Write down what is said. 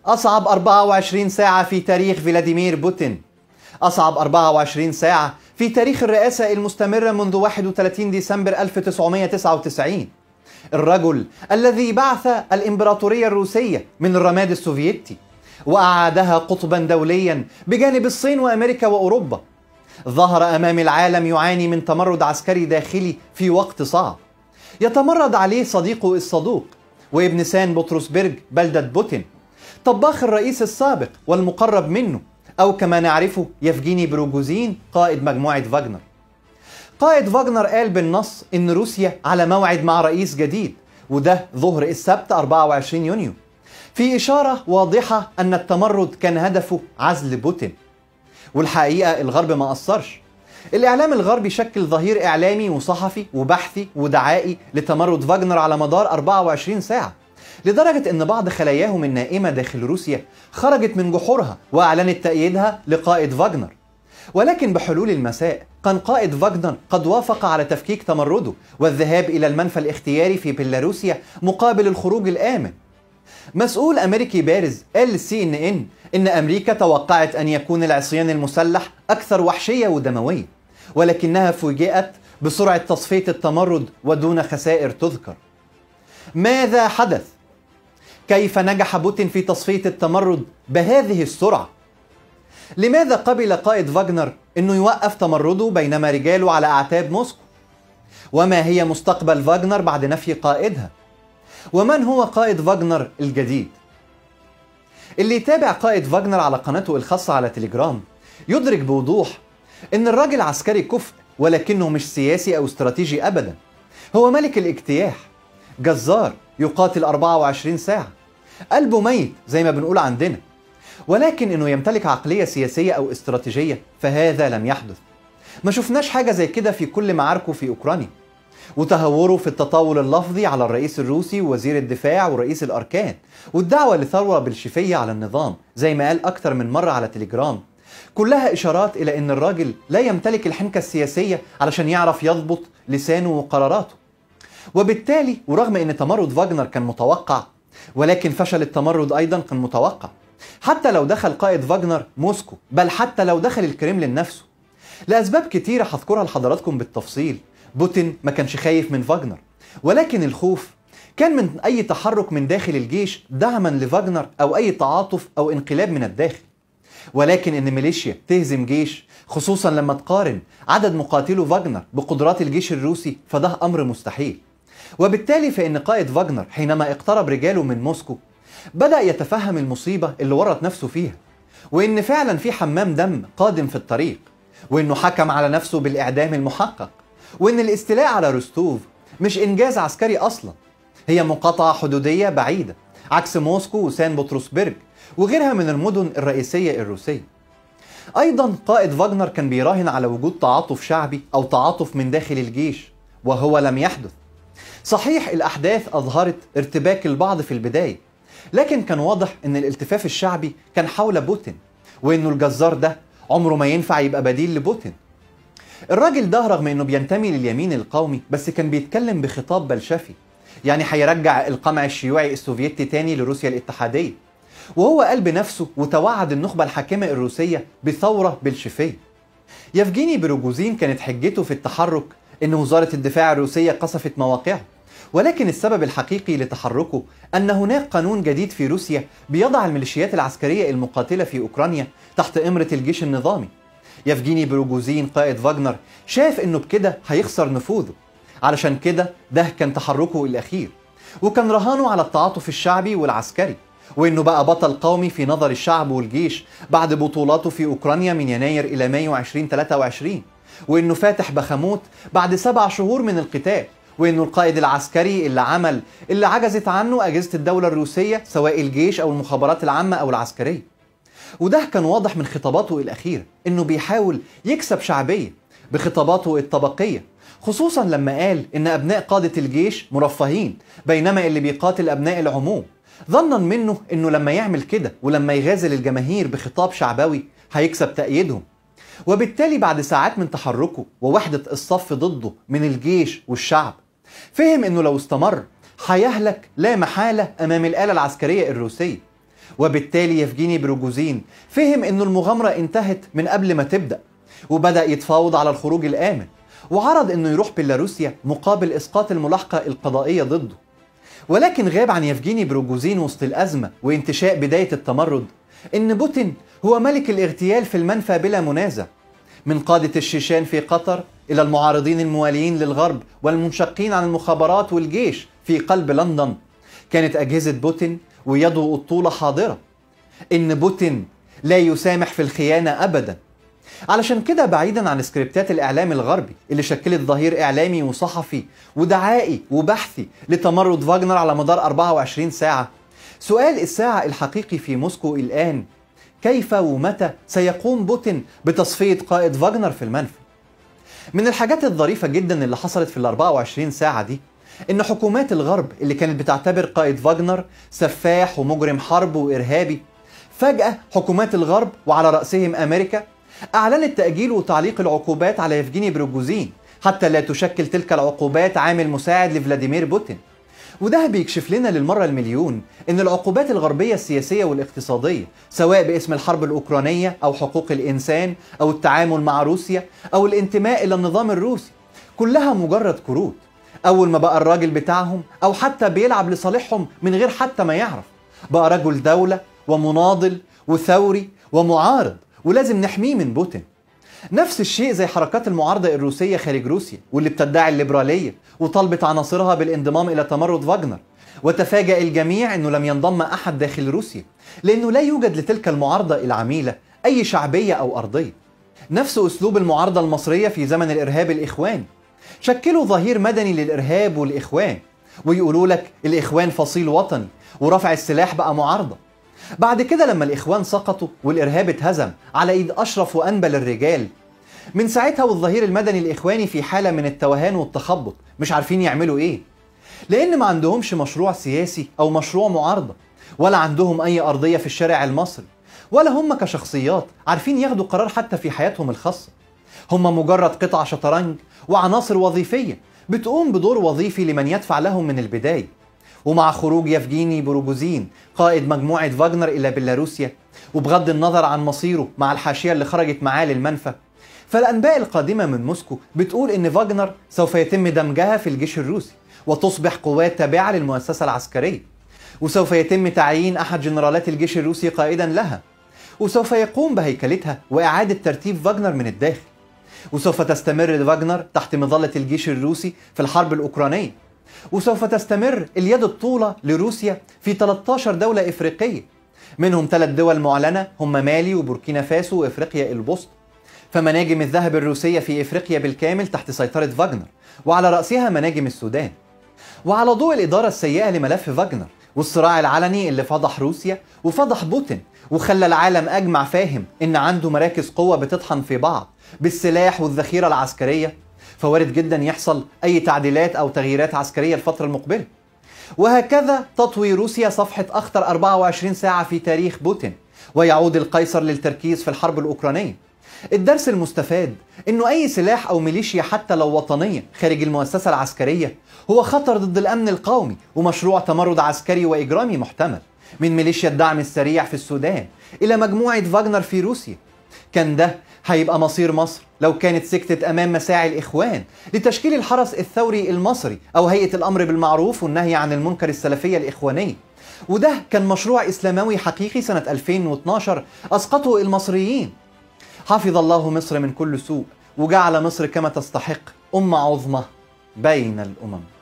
أصعب 24 ساعة في تاريخ فلاديمير بوتين. أصعب 24 ساعة في تاريخ الرئاسة المستمرة منذ 31 ديسمبر 1999. الرجل الذي بعث الإمبراطورية الروسية من الرماد السوفيتي وأعادها قطبا دوليا بجانب الصين وأمريكا وأوروبا، ظهر أمام العالم يعاني من تمرد عسكري داخلي في وقت صعب يتمرد عليه صديقه الصدوق وابن سان بطرسبرغ بلدة بوتين، طباخ الرئيس السابق والمقرب منه، أو كما نعرفه يفجيني بروجوزين قائد مجموعة فاغنر. قائد فاغنر قال بالنص إن روسيا على موعد مع رئيس جديد، وده ظهر السبت 24 يونيو، في إشارة واضحة أن التمرد كان هدفه عزل بوتين. والحقيقة الغرب ما قصرش. الإعلام الغربي شكل ظهير إعلامي وصحفي وبحثي ودعائي لتمرد فاغنر على مدار 24 ساعة، لدرجة أن بعض خلاياهم النائمة داخل روسيا خرجت من جحورها وأعلنت تأييدها لقائد فاغنر. ولكن بحلول المساء كان قائد فاغنر قد وافق على تفكيك تمرده والذهاب إلى المنفى الاختياري في بيلاروسيا مقابل الخروج الآمن. مسؤول أمريكي بارز قال للCNN إن أمريكا توقعت أن يكون العصيان المسلح أكثر وحشية ودموية، ولكنها فوجئت بسرعة تصفية التمرد ودون خسائر تذكر. ماذا حدث؟ كيف نجح بوتين في تصفية التمرد بهذه السرعة؟ لماذا قبل قائد فاغنر أنه يوقف تمرده بينما رجاله على أعتاب موسكو؟ وما هي مستقبل فاغنر بعد نفي قائدها؟ ومن هو قائد فاغنر الجديد؟ اللي يتابع قائد فاغنر على قناته الخاصة على تليجرام يدرك بوضوح إن الراجل عسكري كفء، ولكنه مش سياسي أو استراتيجي أبدا. هو ملك الاجتياح، جزار يقاتل 24 ساعة، قلبه ميت زي ما بنقول عندنا. ولكن إنه يمتلك عقلية سياسية أو استراتيجية فهذا لم يحدث. ما شفناش حاجة زي كده في كل معاركه في أوكرانيا، وتهوره في التطاول اللفظي على الرئيس الروسي ووزير الدفاع ورئيس الأركان، والدعوة لثورة بلشفية على النظام زي ما قال أكتر من مرة على تليجرام، كلها إشارات إلى أن الراجل لا يمتلك الحنكة السياسية علشان يعرف يضبط لسانه وقراراته. وبالتالي ورغم أن تمرد فاغنر كان متوقع، ولكن فشل التمرد أيضا كان متوقع. حتى لو دخل قائد فاغنر موسكو، بل حتى لو دخل الكريملين نفسه، لأسباب كتيرة هذكرها لحضراتكم بالتفصيل. بوتين ما كانش خايف من فاغنر، ولكن الخوف كان من أي تحرك من داخل الجيش دعما لفاغنر أو أي تعاطف أو انقلاب من الداخل. ولكن إن ميليشيا تهزم جيش، خصوصا لما تقارن عدد مقاتلو فاغنر بقدرات الجيش الروسي، فده أمر مستحيل. وبالتالي فإن قائد فاغنر حينما اقترب رجاله من موسكو بدأ يتفهم المصيبة اللي ورط نفسه فيها، وإن فعلا في حمام دم قادم في الطريق، وإنه حكم على نفسه بالإعدام المحقق، وإن الاستيلاء على روستوف مش إنجاز عسكري أصلا، هي مقاطعة حدودية بعيدة عكس موسكو وسان بطرسبرغ وغيرها من المدن الرئيسية الروسية. أيضا قائد فاغنر كان بيراهن على وجود تعاطف شعبي أو تعاطف من داخل الجيش، وهو لم يحدث. صحيح الأحداث أظهرت ارتباك البعض في البداية، لكن كان واضح أن الالتفاف الشعبي كان حول بوتين، وأنه الجزار ده عمره ما ينفع يبقى بديل لبوتين. الراجل ده رغم أنه بينتمي لليمين القومي بس كان بيتكلم بخطاب بلشفي، يعني هيرجع القمع الشيوعي السوفيتي تاني لروسيا الاتحادية، وهو قال بنفسه وتوعد النخبة الحاكمة الروسية بثورة بلشفية. يفجيني بروجوزين كانت حجته في التحرك أن وزارة الدفاع الروسية قصفت مواقعه، ولكن السبب الحقيقي لتحركه أن هناك قانون جديد في روسيا بيضع الميليشيات العسكرية المقاتلة في أوكرانيا تحت إمرة الجيش النظامي. يفجيني بروجوزين قائد فاغنر شاف أنه بكده هيخسر نفوذه، علشان كده ده كان تحركه الأخير، وكان رهانه على التعاطف الشعبي والعسكري، وأنه بقى بطل قومي في نظر الشعب والجيش بعد بطولاته في أوكرانيا من يناير إلى مايو 2023، وأنه فاتح بخموت بعد 7 شهور من القتال، وأنه القائد العسكري اللي عجزت عنه أجهزة الدولة الروسية سواء الجيش أو المخابرات العامة أو العسكرية. وده كان واضح من خطاباته الأخيرة أنه بيحاول يكسب شعبية بخطاباته الطبقية، خصوصا لما قال إن أبناء قادة الجيش مرفهين بينما اللي بيقاتل أبناء العموم، ظنا منه إنه لما يعمل كده ولما يغازل الجماهير بخطاب شعبوي هيكسب تأييدهم. وبالتالي بعد ساعات من تحركه ووحدة الصف ضده من الجيش والشعب، فهم إنه لو استمر هيهلك لا محالة أمام الآلة العسكرية الروسية، وبالتالي يفجيني بروجوزين فهم إنه المغامرة انتهت من قبل ما تبدأ، وبدأ يتفاوض على الخروج الآمن، وعرض إنه يروح بيلاروسيا مقابل إسقاط الملاحقة القضائية ضده. ولكن غاب عن يفجيني بروجوزين وسط الأزمة وانتشاء بداية التمرد إن بوتين هو ملك الاغتيال في المنفى بلا منازع، من قادة الشيشان في قطر إلى المعارضين المواليين للغرب والمنشقين عن المخابرات والجيش في قلب لندن. كانت أجهزة بوتين ويده الطولة حاضرة. إن بوتين لا يسامح في الخيانة أبدا. علشان كده بعيدا عن سكريبتات الإعلام الغربي اللي شكلت ظهير إعلامي وصحفي ودعائي وبحثي لتمرد فاغنر على مدار 24 ساعة، سؤال الساعة الحقيقي في موسكو الآن: كيف ومتى سيقوم بوتين بتصفية قائد فاغنر في المنفى؟ من الحاجات الظريفة جدا اللي حصلت في ال 24 ساعة دي إن حكومات الغرب اللي كانت بتعتبر قائد فاغنر سفاح ومجرم حرب وإرهابي، فجأة حكومات الغرب وعلى رأسهم أمريكا أعلنت تأجيل وتعليق العقوبات على يفجيني بروجوزين حتى لا تشكل تلك العقوبات عامل مساعد لفلاديمير بوتين. وده بيكشف لنا للمرة المليون إن العقوبات الغربية السياسية والاقتصادية، سواء باسم الحرب الأوكرانية أو حقوق الإنسان أو التعامل مع روسيا أو الانتماء إلى النظام الروسي، كلها مجرد كروت. أول ما بقى الراجل بتاعهم أو حتى بيلعب لصالحهم من غير حتى ما يعرف، بقى رجل دولة ومناضل وثوري ومعارض ولازم نحميه من بوتين. نفس الشيء زي حركات المعارضة الروسية خارج روسيا واللي بتدعي الليبرالية وطالبت عناصرها بالانضمام إلى تمرد فاغنر، وتفاجأ الجميع أنه لم ينضم أحد داخل روسيا لأنه لا يوجد لتلك المعارضة العميلة أي شعبية أو أرضية. نفس أسلوب المعارضة المصرية في زمن الإرهاب الإخواني، شكلوا ظهير مدني للإرهاب والإخوان ويقولوا لك الإخوان فصيل وطني ورفع السلاح بقى معارضة. بعد كده لما الإخوان سقطوا والإرهاب اتهزم على إيد أشرف وأنبل الرجال، من ساعتها والظهير المدني الإخواني في حالة من التوهان والتخبط، مش عارفين يعملوا إيه، لأن ما عندهمش مشروع سياسي أو مشروع معارضة، ولا عندهم أي أرضية في الشارع المصري، ولا هم كشخصيات عارفين ياخدوا قرار حتى في حياتهم الخاصة. هم مجرد قطع شطرنج وعناصر وظيفية بتقوم بدور وظيفي لمن يدفع لهم من البداية. ومع خروج يفجيني بروجوزين قائد مجموعة فاغنر إلى بيلاروسيا، وبغض النظر عن مصيره مع الحاشية اللي خرجت معاه للمنفى، فالأنباء القادمة من موسكو بتقول إن فاغنر سوف يتم دمجها في الجيش الروسي وتصبح قوات تابعة للمؤسسة العسكرية، وسوف يتم تعيين أحد جنرالات الجيش الروسي قائدا لها، وسوف يقوم بهيكلتها وإعادة ترتيب فاغنر من الداخل، وسوف تستمر فاغنر تحت مظلة الجيش الروسي في الحرب الأوكرانية، وسوف تستمر اليد الطولة لروسيا في 13 دولة إفريقية، منهم 3 دول معلنة هم مالي وبوركينا فاسو وإفريقيا الوسطى. فمناجم الذهب الروسية في إفريقيا بالكامل تحت سيطرة فاغنر، وعلى رأسها مناجم السودان. وعلى ضوء الإدارة السيئة لملف فاغنر والصراع العلني اللي فضح روسيا وفضح بوتين وخلى العالم أجمع فاهم إن عنده مراكز قوة بتطحن في بعض بالسلاح والذخيرة العسكرية، فوارد جدا يحصل أي تعديلات أو تغييرات عسكرية الفترة المقبلة. وهكذا تطوي روسيا صفحة أخطر 24 ساعة في تاريخ بوتين، ويعود القيصر للتركيز في الحرب الأوكرانية. الدرس المستفاد إنه أي سلاح أو ميليشيا حتى لو وطنية خارج المؤسسة العسكرية هو خطر ضد الأمن القومي ومشروع تمرد عسكري وإجرامي محتمل، من ميليشيا الدعم السريع في السودان إلى مجموعة فاغنر في روسيا. كان ده هيبقى مصير مصر لو كانت سكتت أمام مساعي الإخوان لتشكيل الحرس الثوري المصري أو هيئة الأمر بالمعروف والنهي عن المنكر السلفية الإخوانية. وده كان مشروع إسلاموي حقيقي سنة 2012 أسقطه المصريين. حفظ الله مصر من كل سوء وجعل مصر كما تستحق أمة عظمى بين الأمم.